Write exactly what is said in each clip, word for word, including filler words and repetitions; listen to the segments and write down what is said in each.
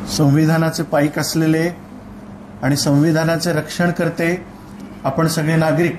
संविधानाचे पाईक असलेले आणि संविधानाचे रक्षण करते आपण सगळे नागरिक,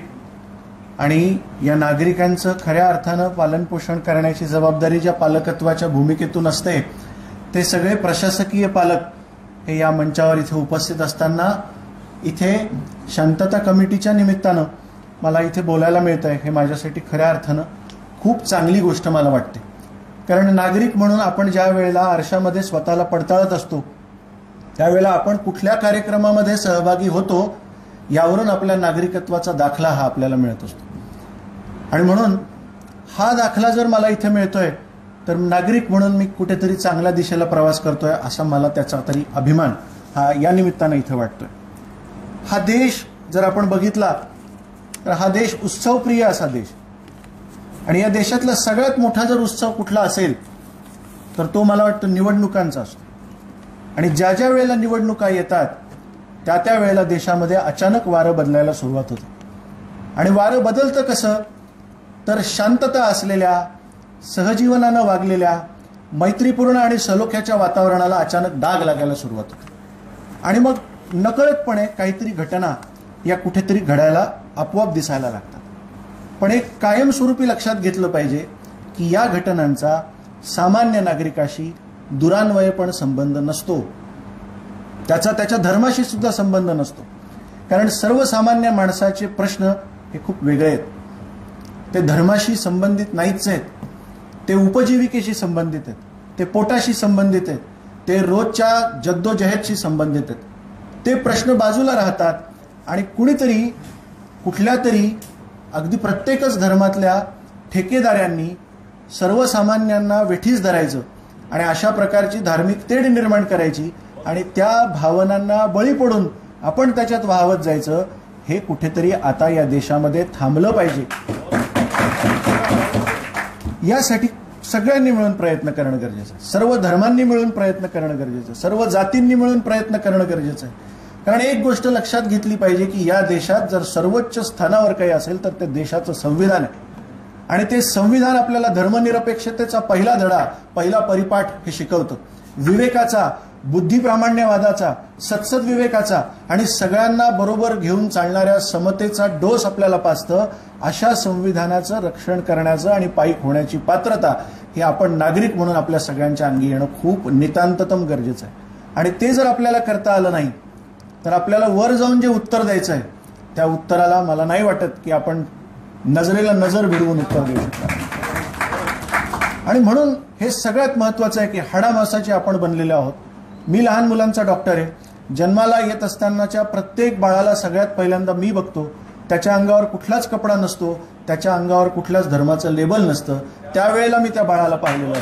आणि या नागरिकांचं खऱ्या अर्थानं पालनपोषण करण्याची जबाबदारी ज्या पालकत्वाच्या भूमिकेतून असते ते सगळे प्रशासकीय पालक हे या मंचावर इथे उपस्थित असताना इथे शांतता कमिटीच्या निमित्तानं मला इथे बोलायला मिळतंय हे माझ्यासाठी खऱ्या अर्थानं खूप चांगली गोष्ट मला वाटते. कारण नागरिक म्हणून आपण ज्या वेळेला आरशामध्ये स्वतःला पडताळत असतो त्यावेळेला आपण कुठल्या कार्यक्रमामध्ये सहभागी होतो यावरून आपल्या नागरिकत्वाचा दाखला हा आपल्याला मिळत असतो. आणि म्हणून हा दाखला जर मला इथे मिळतोय तर नागरिक म्हणून मी कुठेतरी चांगल्या दिशेला प्रवास करतोय असा मला त्याचा तरी अभिमान हा या निमित्तानं इथे वाटतोय. हा देश जर आपण बघितला तर हा देश उत्सवप्रिय असा देश, आणि या देशातला सगळ्यात मोठा जर उत्सव कुठला असेल तर तो मला वाटतं निवडणुकांचा असतो. आणि ज्या ज्या वेळेला निवडणुका येतात त्या त्या वेळेला देशामध्ये अचानक वारं बदलायला सुरुवात होते. आणि वारं बदलतं कसं तर शांतता असलेल्या, सहजीवनानं वागलेल्या, मैत्रीपूर्ण आणि सलोख्याच्या वातावरणाला अचानक डाग लागायला सुरुवात होते. आणि मग नकळतपणे काहीतरी घटना या कुठेतरी घडायला आपोआप दिसायला लागतात. पण एक कायमस्वरूपी लक्षात घेतलं पाहिजे की या घटनांचा सामान्य नागरिकाशी दुरान्वयपण संबंध नसतो, त्याचा त्याच्या धर्माशी सुद्धा संबंध नसतो. कारण सर्वसामान्य माणसाचे प्रश्न हे खूप वेगळे आहेत. ते धर्माशी संबंधित नाहीच आहेत, ते उपजीविकेशी संबंधित आहेत, ते पोटाशी संबंधित आहेत, ते रोजच्या जद्दोजहदशी संबंधित आहेत. ते प्रश्न बाजूला राहतात आणि कुणीतरी कुठल्या तरी अगदी प्रत्येकच धर्मातल्या ठेकेदारांनी सर्वसामान्यांना वेठीस धरायचं आणि अशा प्रकारची धार्मिक तेढ निर्माण करायची आणि त्या भावनांना बळी पडून आपण त्याच्यात वाहवत जायचं. हे कुठेतरी आता या देशामध्ये थांबलं पाहिजे. यासाठी सगळ्यांनी मिळून प्रयत्न करणं गरजेचं आहे. सर्व धर्मांनी मिळून प्रयत्न करणं गरजेचं आहे. सर्व जातींनी मिळून प्रयत्न करणं गरजेचं आहे. कारण एक गोष्ट लक्षात घेतली पाहिजे की या देशात जर सर्वोच्च स्थानावर काही असेल तर ते देशाचं संविधान आहे. आणि ते संविधान आपल्याला धर्मनिरपेक्षतेचा पहिला धडा, पहिला परिपाठ हे शिकवतं. विवेकाचा, बुद्धिप्रामाण्यवादाचा, सत्सद्विवेकाचा आणि सगळ्यांना बरोबर घेऊन चालणाऱ्या समतेचा डोस आपल्याला पाजतं. अशा संविधानाचं रक्षण करण्याचं आणि पाईक होण्याची पात्रता ही आपण नागरिक म्हणून आपल्या सगळ्यांच्या अंगी येणं खूप नितांततम गरजेचं आहे. आणि ते जर आपल्याला करता आलं नाही तर आपल्याला वर जाऊन जे उत्तर द्यायचं आहे त्या उत्तराला मला नाही वाटत की आपण नजरेला नजर भिडवून उत्तर देऊ शकतो. आणि म्हणून हे सगळ्यात महत्त्वाचं आहे की हाडामासाचे आपण बनलेले आहोत. मी लहान मुलांचा डॉक्टर आहे. जन्माला येत असतानाच्या प्रत्येक बाळाला सगळ्यात पहिल्यांदा मी बघतो. त्याच्या अंगावर कुठलाच कपडा नसतो, त्याच्या अंगावर कुठल्याच धर्माचं लेबल नसतं. त्यावेळेला मी त्या बाळाला पाहिलेलं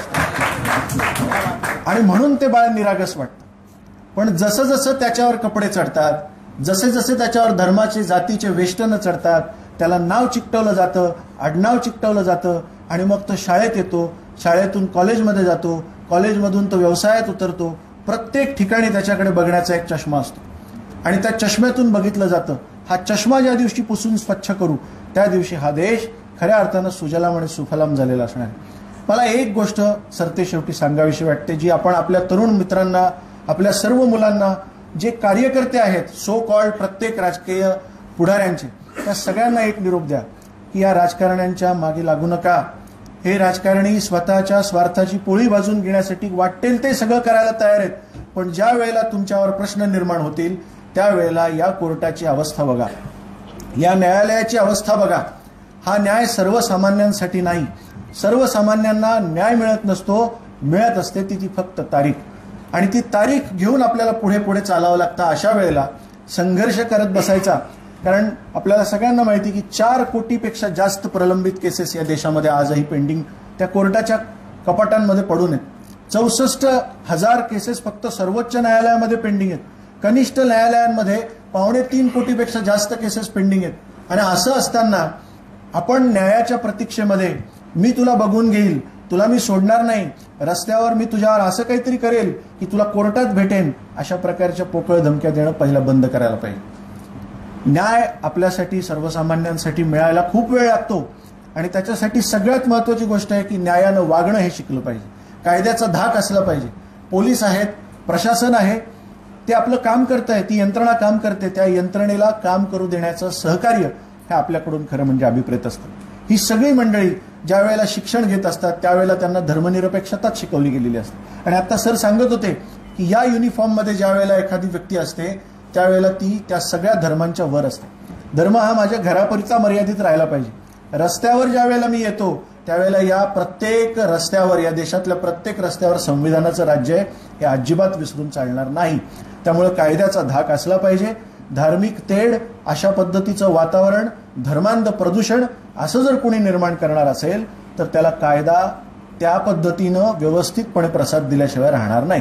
असतं आणि म्हणून ते बाळ निरागस वाटतं. पण जसं जसं त्याच्यावर कपडे चढतात, जसे जसे त्याच्यावर धर्माचे, जातीचे वेष्टनं चढतात, त्याला नाव चिकटवलं जातं, आडनाव चिकटवलं जातं आणि मग तो शाळेत येतो, शाळेतून कॉलेजमध्ये जातो, कॉलेजमधून तो व्यवसायात उतरतो. प्रत्येक ठिकाणी त्याच्याकडे बघण्याचा एक चष्मा असतो आणि त्या चष्म्यातून बघितलं जातं. हा चष्मा ज्या दिवशी पुसून स्वच्छ करू त्या दिवशी हा देश खऱ्या अर्थानं सुजलाम आणि सुफलाम झालेला असणार आहे. मला एक गोष्ट सरते शेवटी सांगावीशी वाटते, जी आपण आपल्या तरुण मित्रांना, आपल्या सर्व मुलांना, जे कार्यकर्ते आहेत सो कॉल्ड प्रत्येक राजकीय पुढाऱ्यांचे, त्या सगळ्यांना एक निरोप द्या की या राजकारण्यांच्या मागे लागू नका. हे राजकारणी स्वतःच्या स्वार्थाची पोळी भाजून घेण्यासाठी वाटेल ते सगळं करायला तयार आहेत. पण ज्या वेळेला तुमच्यावर प्रश्न निर्माण होतील त्यावेळेला या कोर्टाची अवस्था बघा, या न्यायालयाची अवस्था बघा. हा न्याय सर्वसामान्यांसाठी नाही. सर्वसामान्यांना न्याय मिळत नसतो, मिळत असते ती ती फक्त तारीख. आणि ती तारीख घेऊन आपल्याला पुढे पुढे चालावं लागतं. अशा वेळेला संघर्ष करत बसायचा. कारण आपल्याला सगळ्यांना माहिती की चार कोटीपेक्षा जास्त प्रलंबित केसेस या देशामध्ये आजही पेंडिंग त्या कोर्टाच्या कपाटांमध्ये पडून आहेत. चौसष्ट हजार केसेस फक्त सर्वोच्च न्यायालयामध्ये पेंडिंग आहेत. कनिष्ठ न्यायालयांमध्ये पावणे तीन कोटीपेक्षा जास्त केसेस पेंडिंग आहेत. आणि असं असताना आपण न्यायाच्या प्रतीक्षेमध्ये, मी तुला बघून घेईल, तुला मी सोडणार नाही, रस्त्यावर मी तुझ्यावर असं काहीतरी करेल की तुला कोर्टात भेटेन, अशा प्रकारच्या पोकळ धमक्या देणं पहिला बंद करायला पाहिजे. न्याय आपल्यासाठी, सर्वसामान्यांसाठी मिळायला खूप वेळ लागतो आणि त्याच्यासाठी सगळ्यात महत्त्वाची गोष्ट आहे की न्यायानं वागणं हे शिकलं पाहिजे. कायद्याचा धाक असला पाहिजे. पोलीस आहेत, प्रशासन आहे ते आपलं काम करत आहे, ती यंत्रणा काम करते, त्या यंत्रणेला काम करू देण्याचं सहकार्य हे आपल्याकडून खरं म्हणजे अभिप्रेत असतं. ही सगळी मंडळी ज्या वेळेला शिक्षण घेत असतात त्यावेळेला त्यांना धर्मनिरपेक्षताच शिकवली गेलेली असते. आणि आता सर सांगत होते की या युनिफॉर्ममध्ये ज्या वेळेला एखादी व्यक्ती असते त्यावेळेला ती त्या सगळ्या धर्मांच्या वर असते. धर्म हा माझ्या घरापुरता मर्यादित राहायला पाहिजे. रस्त्यावर ज्या वेळेला मी येतो त्यावेळेला या प्रत्येक रस्त्यावर, या देशातल्या प्रत्येक रस्त्यावर संविधानाचं राज्य आहे हे अजिबात विसरून चालणार नाही. त्यामुळे कायद्याचा धाक असला पाहिजे. धार्मिक तेढ, अशा पद्धतीचं वातावरण, धर्मांध प्रदूषण असं जर कोणी निर्माण करणार असेल तर त्याला कायदा त्या पद्धतीनं व्यवस्थितपणे प्रसाद दिल्याशिवाय राहणार नाही.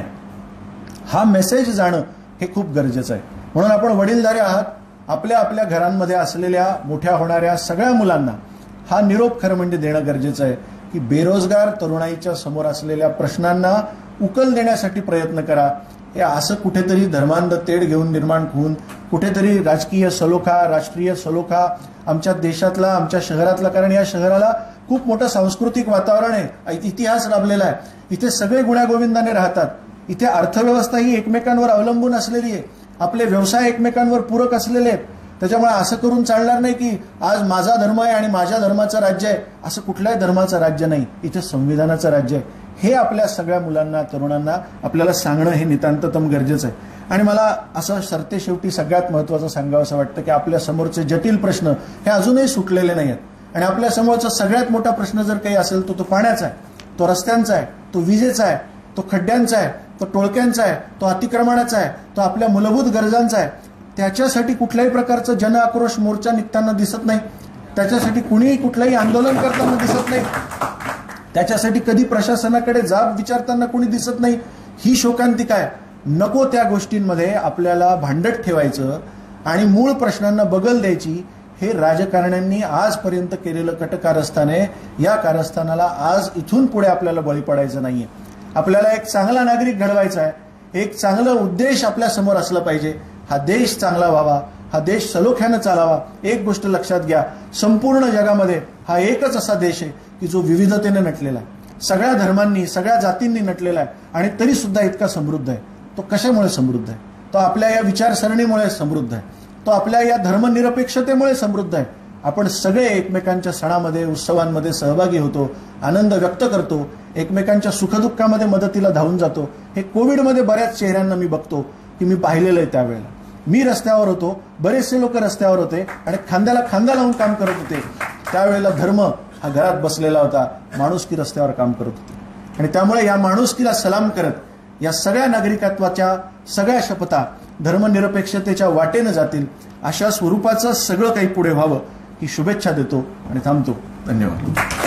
हा मेसेज जाणं हे खूप गरजेचं आहे. म्हणून आपण वडीलधारे आहात. आपल्या आपल्या घरांमध्ये असलेल्या मोठ्या होणाऱ्या सगळ्या मुलांना हा निरोप खरं म्हणजे देणं गरजेचं आहे की बेरोजगार तरुणाईच्या समोर असलेल्या प्रश्नांना उकल देण्यासाठी प्रयत्न करा. हे असं कुठेतरी धर्मांध तेढ घेऊन निर्माण होऊन कुठेतरी राजकीय सलोखा, राष्ट्रीय सलोखा आमच्या देशातला, आमच्या शहरातला, कारण या शहराला खूप मोठं सांस्कृतिक वातावरण आहे, इतिहास लाभलेला आहे, इथे सगळे गुण्यागोविंदाने राहतात, इथे अर्थव्यवस्था ही एकमेकांवर अवलंबून असलेली आहे, आपले व्यवसाय एकमेकांवर पूरक असलेले आहेत. त्याच्यामुळे असं करून चालणार नाही की आज माझा धर्म आहे आणि माझ्या धर्माचं राज्य आहे. असं कुठल्याही धर्माचं राज्य नाही, इथे संविधानाचं राज्य आहे. हे आपल्या सगळ्या मुलांना, तरुणांना आपल्याला सांगणं हे नितांततम गरजेचं आहे. आणि मला असं सरते शेवटी सगळ्यात महत्त्वाचं सांगावं असं वाटतं की आपल्या समोरचे जटिल प्रश्न हे अजूनही सुटलेले नाही आहेत. आणि आपल्या समोरचा सगळ्यात मोठा प्रश्न जर काही असेल तो तो पाण्याचा आहे, तो रस्त्यांचा आहे, तो विजेचा आहे, तो खड्ड्यांचा आहे, तो टोळक्यांचा आहे, तो अतिक्रमणाचा आहे, तो आपल्या मूलभूत गरजांचा आहे. त्याच्यासाठी कुठल्याही प्रकारचं जन आक्रोश मोर्चा निघताना दिसत नाही, त्याच्यासाठी कुणीही कुठलंही आंदोलन करताना दिसत नाही, त्याच्यासाठी कधी प्रशासनाकडे जाब विचारताना कुणी दिसत नाही. ही शोकांतिका आहे. नको त्या गोष्टींमध्ये आपल्याला भांडत ठेवायचं आणि मूळ प्रश्नांना बगल द्यायची. हे राजकारण्यांनी आजपर्यंत केलेलं कटकारस्थान आहे. या कारस्थानाला आज इथून पुढे आपल्याला बळी पडायचं नाहीये. आपल्याला एक चांगला नागरिक घडवायचा आहे. एक चांगला उद्देश आपल्या समोर असला पाहिजे. हा देश चांगला व्हावा, हा देश सलोख्यानं चालावा. एक गोष्ट लक्षात घ्या, संपूर्ण जगामध्ये हा एकच असा देश आहे की जो विविधतेने नटलेला आहे, सगळ्या धर्मांनी, सगळ्या जातींनी नटलेला आहे आणि तरी सुद्धा इतका समृद्ध आहे. तो कशामुळे समृद्ध आहे? तो आपल्या या विचारसरणीमुळे समृद्ध आहे. तो आपल्या या धर्मनिरपेक्षतेमुळे समृद्ध आहे. आपण सगळे एकमेकांच्या सणामध्ये, उत्सवांमध्ये सहभागी होतो, आनंद व्यक्त करतो, एकमेकांच्या सुखदुःखामध्ये मदतीला धावून जातो. हे कोविडमध्ये बऱ्याच चेहऱ्यांना मी बघतो की मी पाहिलेलं आहे. त्यावेळेला मी रस्त्यावर होतो, बरेचसे लोक रस्त्यावर होते आणि खांद्याला खांदा लावून काम करत होते. त्यावेळेला धर्म हा घरात बसलेला होता, माणुसकी रस्त्यावर काम करत होती. आणि त्यामुळे या माणुसकीला सलाम करत या सगळ्या नागरिकत्वाच्या सगळ्या शपथा धर्मनिरपेक्षतेच्या वाटेनं जातील अशा स्वरूपाचं सगळं काही पुढे व्हावं ही शुभेच्छा देतो आणि थांबतो. धन्यवाद.